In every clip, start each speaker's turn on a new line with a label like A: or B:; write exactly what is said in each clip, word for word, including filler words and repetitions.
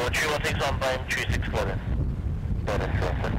A: So three one six on by three six clear. That is perfect.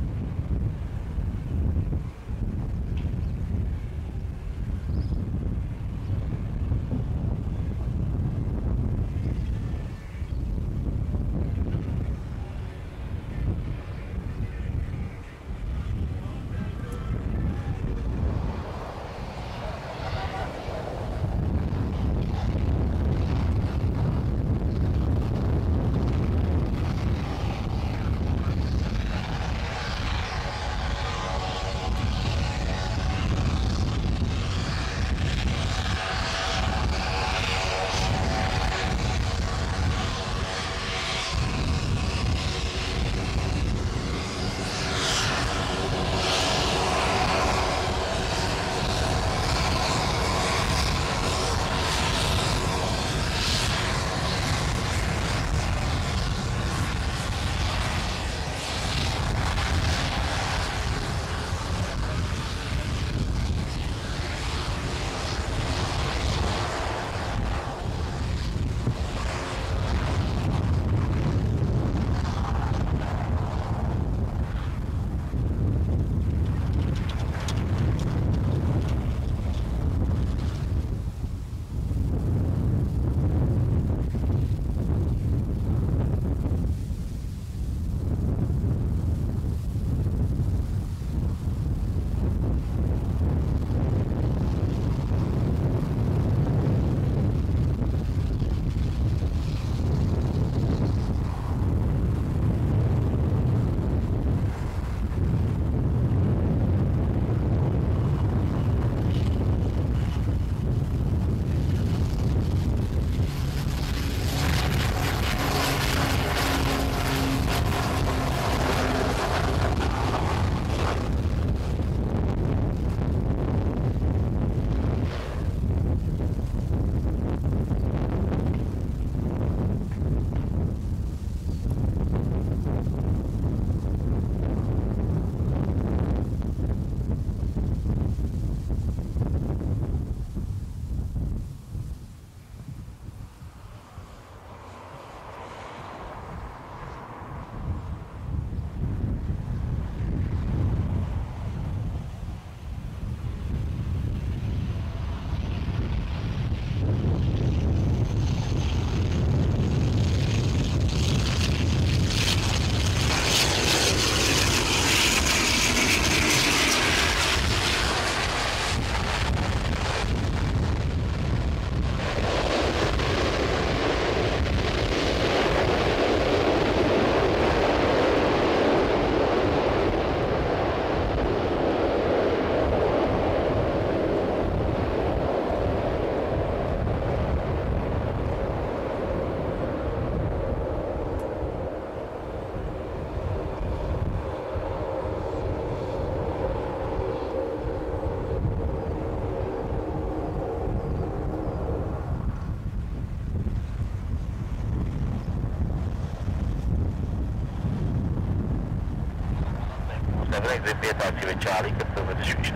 A: Everything's in Liat taxi with Charlie, confirm the distribution.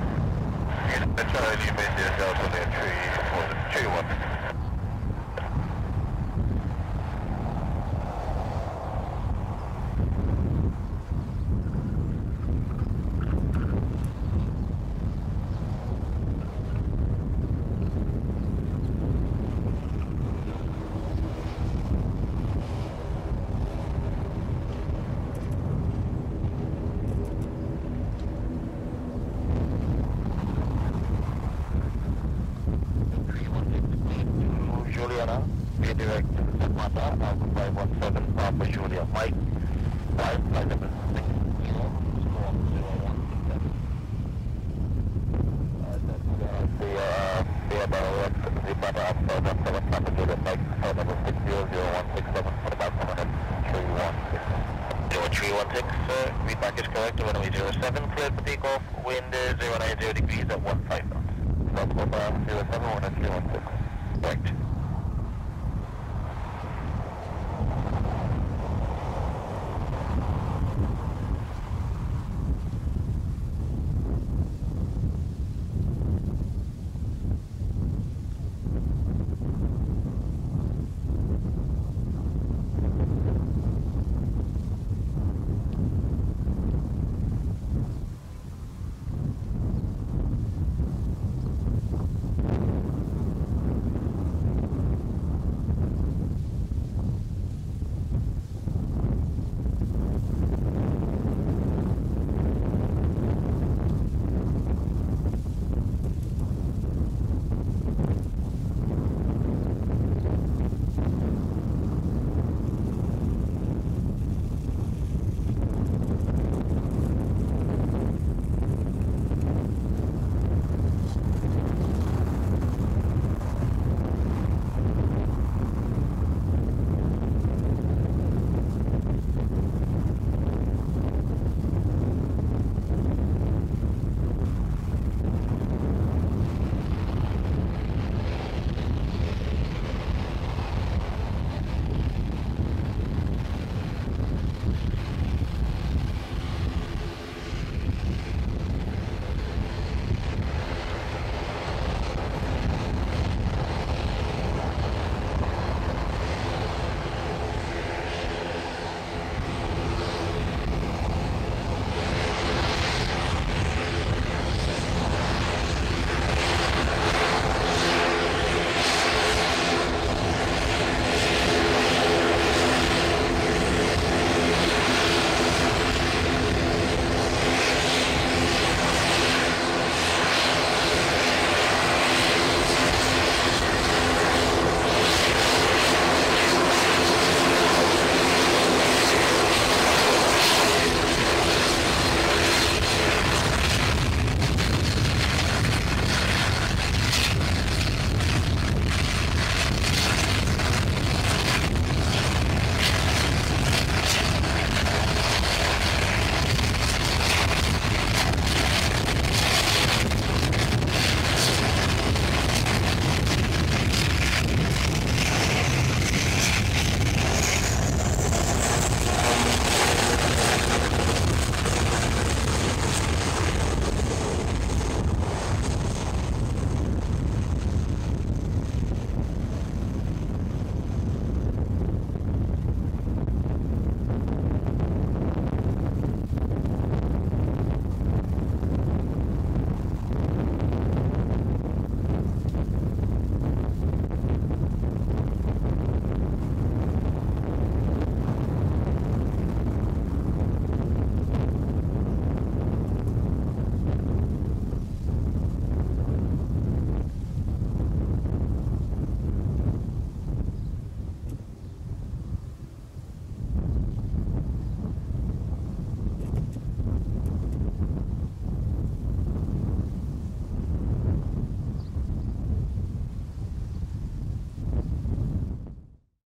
A: Yeah, Charlie, you made yourself on there, three, three, one. Redirect Mata, Alpha five one seven, Papa Julia, Mike, five, flight number six zero, storm zero one six seven. Uh, that's uh, the, uh, the about, the Papa Alpha one seven, Papa Julia, Mike, flight number six zero zero one six seven, for about one hundred three one six. zero three one six, uh, read back is correct, runway zero seven, cleared for takeoff, wind is zero nine zero degrees at one five knots. Stop, Papa, zero seven, one three one six. Correct.